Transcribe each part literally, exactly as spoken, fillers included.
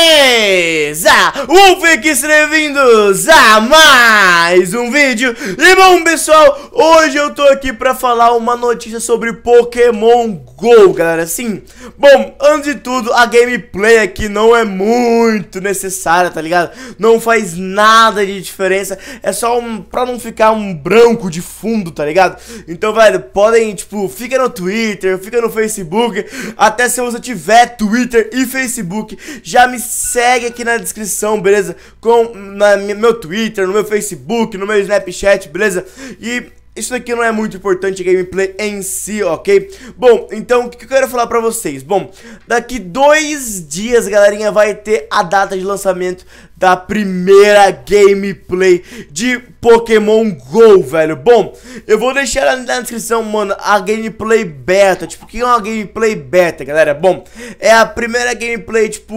Beleza? Fiquem bem-vindos a mais um vídeo. E bom, pessoal, hoje eu tô aqui pra falar uma notícia sobre Pokémon GO, galera. Sim, bom, antes de tudo, a gameplay aqui não é muito necessária, tá ligado? Não faz nada de diferença, é só um, pra não ficar um branco de fundo, tá ligado? Então, velho, podem, tipo, fica no Twitter, fica no Facebook. Até se você tiver Twitter e Facebook, já me segue aqui na descrição, beleza? Com na, meu Twitter, no meu Facebook, no meu Snapchat, beleza? E isso aqui não é muito importante, a gameplay em si, ok? Bom, então o que eu quero falar pra vocês? Bom, daqui dois dias, galerinha, vai ter a data de lançamento da primeira gameplay de Pokémon GO, velho. Bom, eu vou deixar na descrição, mano, a gameplay beta. Tipo, o que é uma gameplay beta, galera? Bom, é a primeira gameplay, tipo,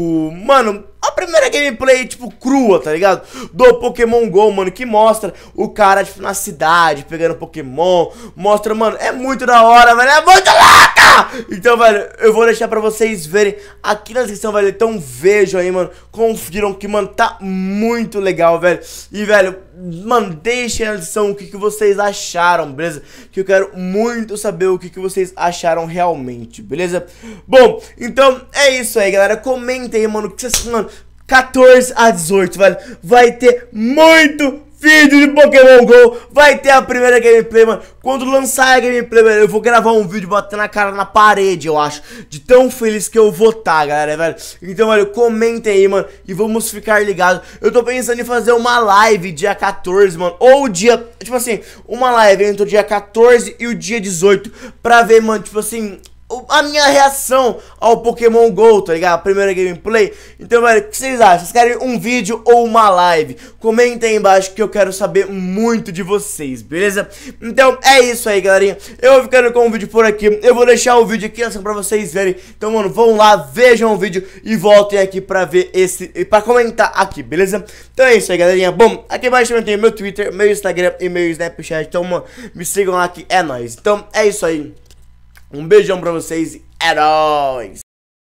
mano, a primeira gameplay, tipo, crua, tá ligado? Do Pokémon GO, mano, que mostra o cara, tipo, na cidade, pegando Pokémon. Mostra, mano, é muito da hora, velho, é muito louca! Então, velho, eu vou deixar pra vocês verem aqui na descrição, velho. Então vejam aí, mano, confiram que, mano, tá muito legal, velho. E, velho, mano, deixem na descrição o que, que vocês acharam, beleza? Que eu quero muito saber o que, que vocês acharam realmente, beleza? Bom, então é isso aí, galera. Comentem aí, mano, que vocês, mano, quatorze a dezoito, velho, vai ter muito vídeo de Pokémon GO. Vai ter a primeira gameplay, mano. Quando lançar a gameplay, velho, eu vou gravar um vídeo batendo a cara na parede, eu acho, de tão feliz que eu vou estar, galera, velho. Então, velho, comentem aí, mano, e vamos ficar ligados. Eu tô pensando em fazer uma live dia quatorze, mano, ou dia, tipo assim, uma live entre o dia quatorze e o dia dezoito, pra ver, mano, tipo assim, a minha reação ao Pokémon GO, tá ligado? A primeira gameplay. Então, velho, o que vocês acham? Vocês querem um vídeo ou uma live? Comentem aí embaixo que eu quero saber muito de vocês, beleza? Então, é isso aí, galerinha. Eu vou ficando com o vídeo por aqui. Eu vou deixar o vídeo aqui assim pra vocês verem. Então, mano, vão lá, vejam o vídeo e voltem aqui pra ver esse, pra comentar aqui, beleza? Então é isso aí, galerinha. Bom, aqui embaixo também tem meu Twitter, meu Instagram e meu Snapchat. Então, mano, me sigam lá que é nóis. Então, é isso aí. Um beijão pra vocês e é nóis!